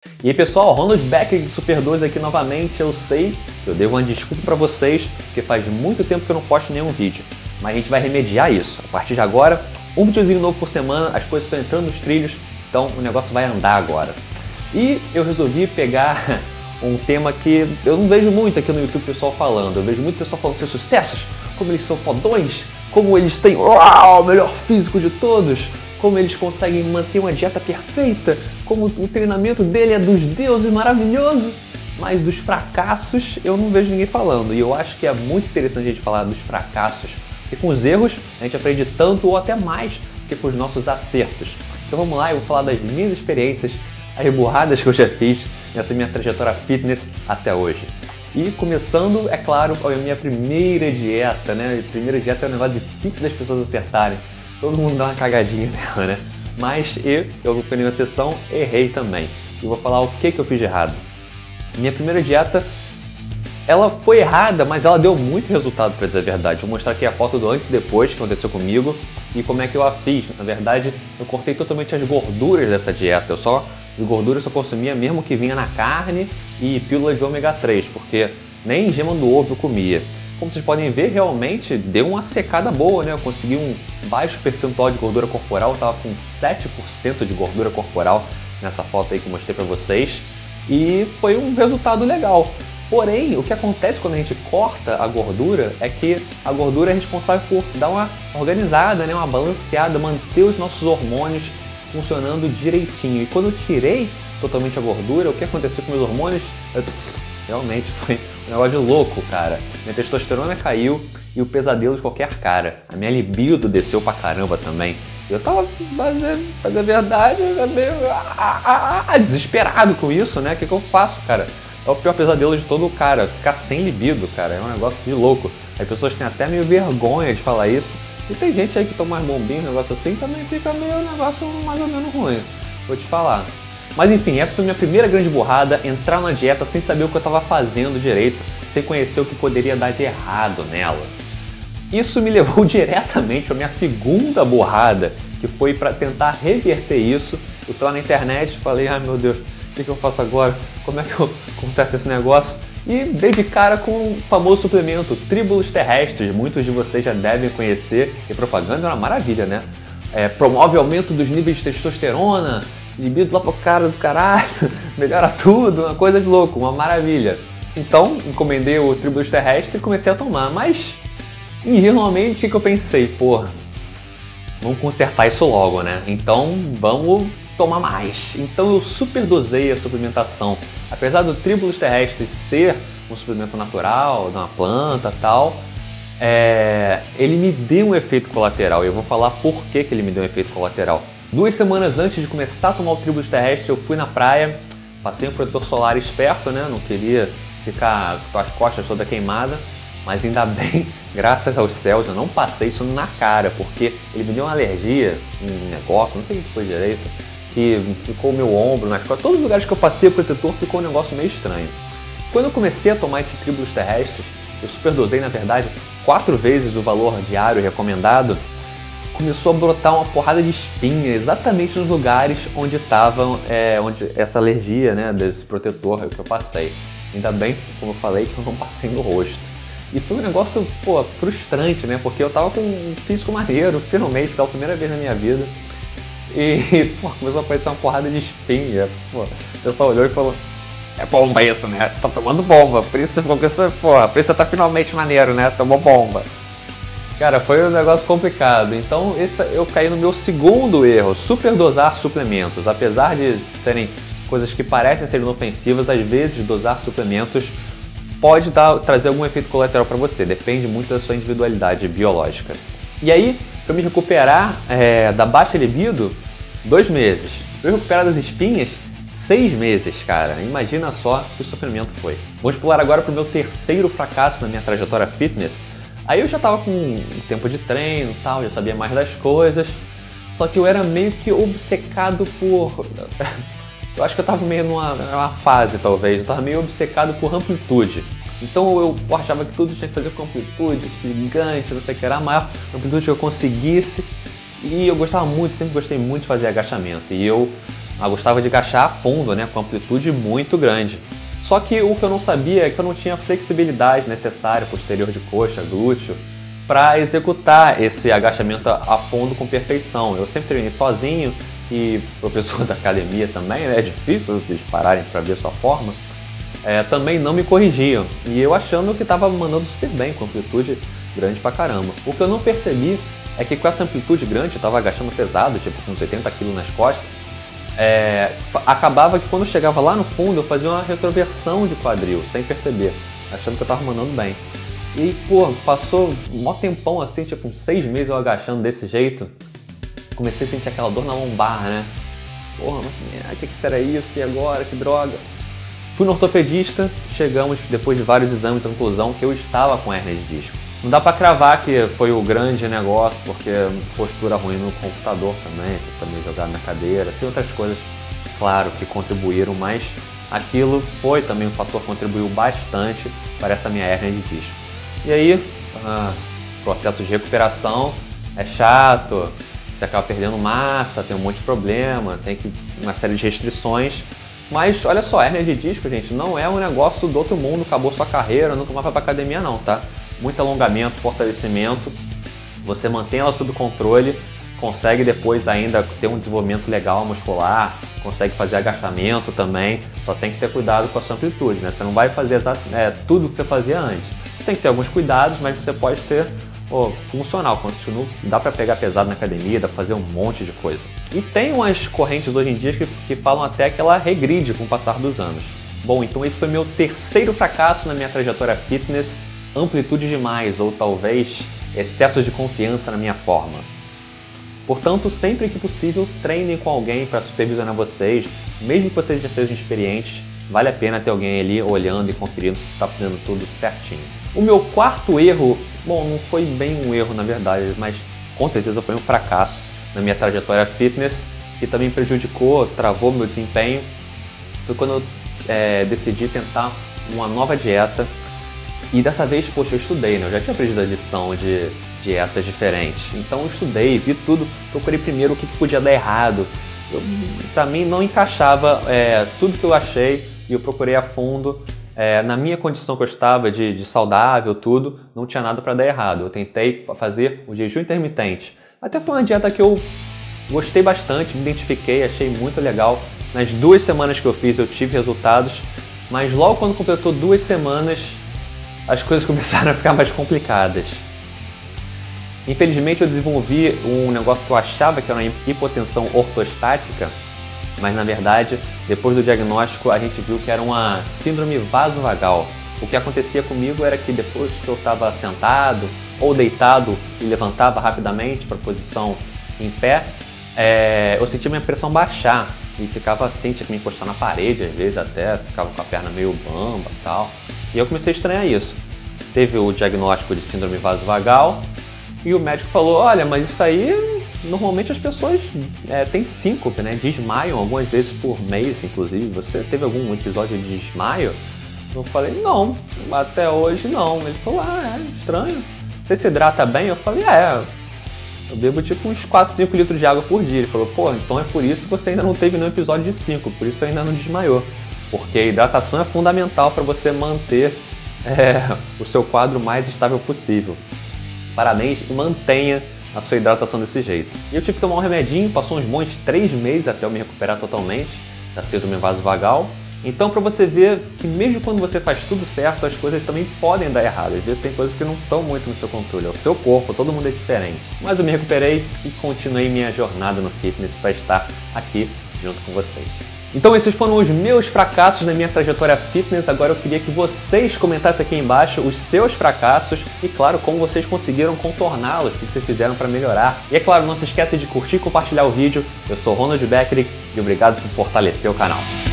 E aí pessoal, Ronald Becker de Super 12 aqui novamente. Eu sei que eu devo uma desculpa para vocês, porque faz muito tempo que eu não posto nenhum vídeo. Mas a gente vai remediar isso. A partir de agora, um videozinho novo por semana, as coisas estão entrando nos trilhos, então o negócio vai andar agora. E eu resolvi pegar um tema que eu não vejo muito aqui no YouTube pessoal falando. Eu vejo muito pessoal falando de seus sucessos, como eles são fodões, como eles têm o melhor físico de todos, como eles conseguem manter uma dieta perfeita, como o treinamento dele é dos deuses maravilhoso. Mas dos fracassos eu não vejo ninguém falando. E eu acho que é muito interessante a gente falar dos fracassos, porque com os erros a gente aprende tanto ou até mais do que com os nossos acertos. Então vamos lá, eu vou falar das minhas experiências, as burradas que eu já fiz nessa minha trajetória fitness até hoje. E começando, é claro, a minha primeira dieta, né? A primeira dieta é um negócio difícil das pessoas acertarem. Todo mundo dá uma cagadinha nela, né? Mas eu fui na sessão, errei também. E vou falar o que eu fiz de errado. Minha primeira dieta, ela foi errada, mas ela deu muito resultado, para dizer a verdade. Vou mostrar aqui a foto do antes e depois que aconteceu comigo e como é que eu a fiz. Na verdade, eu cortei totalmente as gorduras dessa dieta. De gordura eu só consumia mesmo que vinha na carne e pílula de ômega 3, porque nem gema do ovo eu comia. Como vocês podem ver, realmente deu uma secada boa, né? Eu consegui um baixo percentual de gordura corporal, eu tava com 7% de gordura corporal nessa foto aí que eu mostrei pra vocês. E foi um resultado legal. Porém, o que acontece quando a gente corta a gordura é que a gordura é responsável por dar uma organizada, né? Uma balanceada, manter os nossos hormônios funcionando direitinho. E quando eu tirei totalmente a gordura, o que aconteceu com meus hormônios? Realmente foi um negócio de louco, cara. Minha testosterona caiu e o pesadelo de qualquer cara. A minha libido desceu pra caramba também. Eu tava, mas a verdade, eu meio desesperado com isso, né? O que eu faço, cara? É o pior pesadelo de todo cara, ficar sem libido, cara. É um negócio de louco. As pessoas têm até meio vergonha de falar isso. E tem gente aí que toma mais bombinho, um negócio assim, também fica meio um negócio mais ou menos ruim. Vou te falar. Mas enfim, essa foi minha primeira grande burrada, entrar na dieta sem saber o que eu estava fazendo direito, sem conhecer o que poderia dar de errado nela. Isso me levou diretamente à minha segunda burrada, que foi para tentar reverter isso. Eu fui lá na internet e falei, ai meu Deus, o que eu faço agora? Como é que eu conserto esse negócio? E dei de cara com o famoso suplemento Tribulus Terrestres, muitos de vocês já devem conhecer, e propaganda é uma maravilha, né? Promove aumento dos níveis de testosterona, libido lá pro cara do caralho, melhora tudo, uma coisa de louco, uma maravilha. Então, encomendei o Tribulus Terrestre e comecei a tomar, mas ingenuamente o que eu pensei? Pô, vamos consertar isso logo, né? Então, vamos tomar mais. Então eu superdosei a suplementação. Apesar do Tribulus Terrestre ser um suplemento natural, de uma planta e tal, ele me deu um efeito colateral. E eu vou falar por que ele me deu um efeito colateral. 2 semanas antes de começar a tomar o Tribulus Terrestre, eu fui na praia, passei um protetor solar esperto, né? Não queria ficar com as costas toda queimada, mas ainda bem, graças aos céus, eu não passei isso na cara, porque ele me deu uma alergia, um negócio, não sei o que foi direito, que ficou o meu ombro, nas costas, todos os lugares que eu passei o protetor ficou um negócio meio estranho. Quando eu comecei a tomar esse Tribulus Terrestres, eu superdosei na verdade 4 vezes o valor diário recomendado, começou a brotar uma porrada de espinha exatamente nos lugares onde estava onde essa alergia, né, desse protetor que eu passei. Ainda bem, como eu falei, que eu não passei no rosto. E foi um negócio, pô, frustrante, né, porque eu tava com um físico maneiro, finalmente, pela primeira vez na minha vida. E pô, começou a aparecer uma porrada de espinha. Pô, o pessoal olhou e falou, é bomba isso, né? Tá tomando bomba. Por isso você ficou com isso, pô, por isso você tá finalmente maneiro, né? Tomou bomba. Cara, foi um negócio complicado. Então eu caí no meu segundo erro, superdosar suplementos. Apesar de serem coisas que parecem ser inofensivas, às vezes dosar suplementos pode trazer algum efeito colateral para você. Depende muito da sua individualidade biológica. E aí, para me recuperar da baixa libido, 2 meses. Para me recuperar das espinhas, 6 meses, cara. Imagina só que o sofrimento foi. Vamos pular agora para o meu terceiro fracasso na minha trajetória fitness. Aí eu já estava com um tempo de treino e tal, já sabia mais das coisas. Só que eu era meio que obcecado por... Eu acho que eu estava meio numa fase, talvez. Eu estava meio obcecado por amplitude. Então eu achava que tudo tinha que fazer com amplitude, gigante, não sei o que era, a maior amplitude que eu conseguisse. E eu gostava muito, sempre gostei muito de fazer agachamento. E eu mas gostava de agachar a fundo, né, com amplitude muito grande. Só que o que eu não sabia é que eu não tinha a flexibilidade necessária posterior de coxa, glúteo, para executar esse agachamento a fundo com perfeição. Eu sempre treinei sozinho e professor da academia também, né? É difícil eles pararem para ver sua forma. Também não me corrigiam e eu achando que estava mandando super bem, com amplitude grande pra caramba. O que eu não percebi é que com essa amplitude grande, eu estava agachando pesado, tipo com uns 80 kg nas costas, acabava que quando eu chegava lá no fundo eu fazia uma retroversão de quadril, sem perceber, achando que eu estava mandando bem. E, pô, passou um mó tempão assim, tipo uns 6 meses eu agachando desse jeito, comecei a sentir aquela dor na lombar, né? Porra, mas o que será isso? E agora? Que droga? Fui no ortopedista, chegamos depois de vários exames à conclusão que eu estava com hérnia de disco. Não dá pra cravar que foi o grande negócio, porque postura ruim no computador também, também jogado na cadeira, tem outras coisas, claro, que contribuíram, mas aquilo foi também um fator que contribuiu bastante para essa minha hérnia de disco. E aí, processo de recuperação é chato, você acaba perdendo massa, tem um monte de problema, tem uma série de restrições. Mas olha só, hérnia de disco, gente, não é um negócio do outro mundo, acabou sua carreira, nunca mais vai pra academia não, tá? Muito alongamento, fortalecimento, você mantém ela sob controle, consegue depois ainda ter um desenvolvimento legal muscular, consegue fazer agachamento também, só tem que ter cuidado com a sua amplitude, né? Você não vai fazer tudo o que você fazia antes. Você tem que ter alguns cuidados, mas você pode ter funcional, continua, dá para pegar pesado na academia, dá para fazer um monte de coisa. E tem umas correntes hoje em dia que falam até que ela regride com o passar dos anos. Bom, então esse foi meu terceiro fracasso na minha trajetória fitness, amplitude demais ou talvez excesso de confiança na minha forma. Portanto, sempre que possível, treinem com alguém para supervisionar vocês, mesmo que vocês já sejam experientes, vale a pena ter alguém ali olhando e conferindo se está fazendo tudo certinho. O meu quarto erro, bom, não foi bem um erro na verdade, mas com certeza foi um fracasso na minha trajetória fitness, que também prejudicou, travou meu desempenho, foi quando eu decidi tentar uma nova dieta. E dessa vez, poxa, eu estudei, né? Eu já tinha aprendido a lição de dietas diferentes. Então eu estudei, vi tudo, procurei primeiro o que podia dar errado. Para mim não encaixava tudo que eu achei e eu procurei a fundo. Na minha condição que eu estava de saudável, tudo, não tinha nada para dar errado. Eu tentei fazer o jejum intermitente. Até foi uma dieta que eu gostei bastante, me identifiquei, achei muito legal. Nas 2 semanas que eu fiz eu tive resultados, mas logo quando completou 2 semanas, as coisas começaram a ficar mais complicadas. Infelizmente eu desenvolvi um negócio que eu achava que era uma hipotensão ortostática, mas na verdade, depois do diagnóstico, a gente viu que era uma síndrome vasovagal. O que acontecia comigo era que depois que eu estava sentado ou deitado e levantava rapidamente para a posição em pé, eu sentia minha pressão baixar e ficava assim, tinha que me encostar na parede às vezes até, ficava com a perna meio bamba e tal. E eu comecei a estranhar isso. Teve o diagnóstico de síndrome vasovagal e o médico falou, olha, mas isso aí, normalmente as pessoas têm síncope, né? Desmaiam algumas vezes por mês, inclusive. Você teve algum episódio de desmaio? Eu falei, não, até hoje não. Ele falou, estranho. Você se hidrata bem? Eu falei, eu bebo tipo uns 4, 5 litros de água por dia. Ele falou, pô, então é por isso que você ainda não teve nenhum episódio de síncope, por isso ainda não desmaiou. Porque a hidratação é fundamental para você manter o seu quadro mais estável possível. Parabéns e mantenha a sua hidratação desse jeito. E eu tive que tomar um remedinho, passou uns bons 3 meses até eu me recuperar totalmente da síndrome vasovagal. Então, para você ver que mesmo quando você faz tudo certo, as coisas também podem dar errado. Às vezes tem coisas que não estão muito no seu controle, é o seu corpo, todo mundo é diferente. Mas eu me recuperei e continuei minha jornada no fitness para estar aqui junto com vocês. Então esses foram os meus fracassos na minha trajetória fitness. Agora eu queria que vocês comentassem aqui embaixo os seus fracassos e, claro, como vocês conseguiram contorná-los, o que vocês fizeram para melhorar. E, é claro, não se esqueça de curtir e compartilhar o vídeo. Eu sou Ronald Beckerich e obrigado por fortalecer o canal.